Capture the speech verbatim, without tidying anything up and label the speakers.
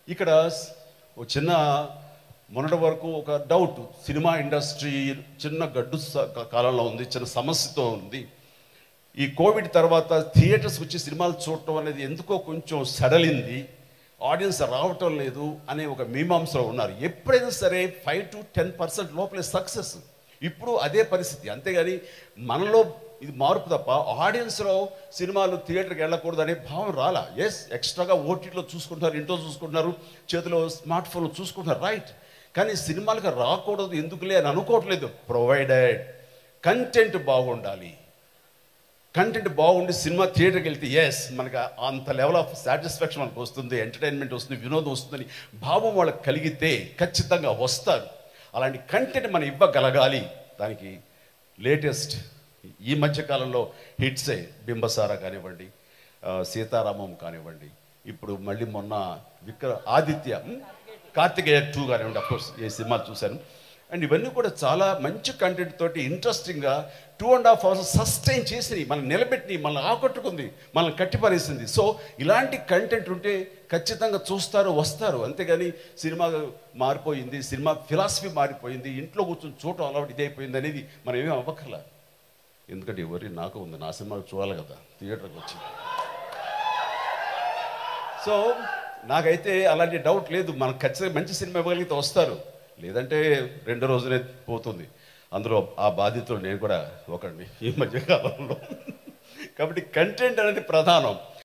Speaker 1: ఇక్కడ ఒక చిన్న మొన్నటి వరకు ఒక డౌట్, సినిమా ఇండస్ట్రీ చిన్న గడ్డు కాలంలో ఉంది, చిన్న సమస్యతో ఉంది. ఈ కోవిడ్ తర్వాత థియేటర్స్ వచ్చి సినిమాలు చూడటం అనేది ఎందుకో కొంచెం సడలింది, ఆడియన్స్ రావటం లేదు అనే ఒక మీమాంసలో ఉన్నారు. ఎప్పుడైనా సరే ఫైవ్ టు టెన్ పర్సెంట్ లోపలే సక్సెస్. ఇప్పుడు అదే పరిస్థితి. అంతేగాని మనలో ఇది మార్పు తప్ప ఆడియన్స్లో సినిమాలు థియేటర్కి వెళ్ళకూడదు అనే భావం రాలా. ఎస్, ఎక్స్ట్రాగా ఓటీటీలో చూసుకుంటున్నారు, ఇంట్లో చూసుకుంటున్నారు, చేతిలో స్మార్ట్ ఫోన్లో చూసుకుంటున్నారు, రైట్. కానీ సినిమాలకు రాకూడదు ఎందుకులే అని అనుకోవట్లేదు. ప్రొవైడెడ్ కంటెంట్ బాగుండాలి. కంటెంట్ బాగుండి సినిమా థియేటర్కి వెళ్తే ఎస్ మనకు అంత లెవెల్ ఆఫ్ సాటిస్ఫాక్షన్ మనకు వస్తుంది, ఎంటర్టైన్మెంట్ వస్తుంది, వినోదం వస్తుందని భావం వాళ్ళకి కలిగితే ఖచ్చితంగా వస్తారు. అలాంటి కంటెంట్ మనం ఇవ్వగలగాలి. దానికి లేటెస్ట్ ఈ మధ్యకాలంలో హిట్సే బింబసారా కానివ్వండి, సీతారామం కానివ్వండి, ఇప్పుడు మళ్ళీ మొన్న విక్ర ఆదిత్య కార్తికేయ టూ కానివ్వండి, అఫ్కోర్స్ ఈ సినిమాలు చూశాను. అండ్ ఇవన్నీ కూడా చాలా మంచి కంటెంట్ తోటి ఇంట్రెస్టింగ్గా two and half hours sustain చేసి మనం నిలబెట్టి మనల్ని ఆకట్టుకుంది, మనల్ని కట్టిపరేసింది. సో ఇలాంటి కంటెంట్ ఉంటే ఖచ్చితంగా చూస్తారు, వస్తారు. అంతేగాని సినిమా మారిపోయింది, సినిమా ఫిలాసఫీ మారిపోయింది, ఇంట్లో కూర్చొని చూడటం అలవాటు ఇదైపోయింది అనేది మనం ఏమీ అవ్వకల. ఎందుకంటే ఎవరి నాకు ఉంది, నా సినిమాలు చూడాలి కదా థియేటర్కి వచ్చి. సో నాకైతే అలాంటి డౌట్ లేదు. మనకు ఖచ్చితంగా మంచి సినిమా ఇవ్వగలిగితే వస్తారు, లేదంటే రెండో రోజునే పోతుంది. అందులో ఆ బాధితులు నేను కూడా ఒకడిని ఈ మధ్యకాలంలో. కాబట్టి కంటెంట్ అనేది ప్రధానం.